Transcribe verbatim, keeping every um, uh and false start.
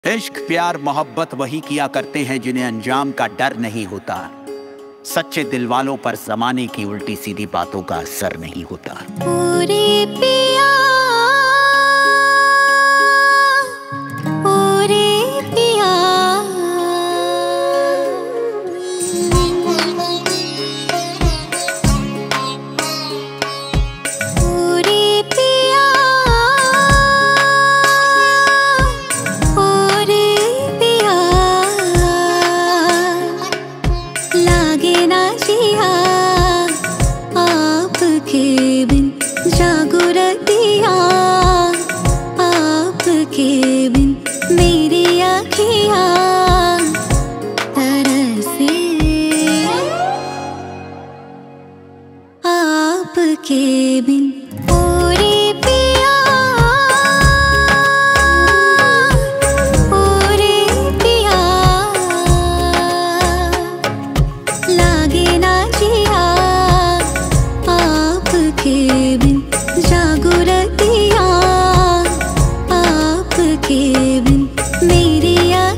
इश्क प्यार मोहब्बत वही किया करते हैं जिन्हें अंजाम का डर नहीं होता। सच्चे दिल वालों पर जमाने की उल्टी सीधी बातों का असर नहीं होता। पूरे पिया पूरे पिया पूरे पिया पूरे पिया लागे ना जिया आपके बिन जागो रतिया आपके बिन मेरी आँखियाँ तरसे आपके बिन पूरे पिया पूरे पिया लागे ना जिया आपके बिन जागो रतिया आपके बिन मेरी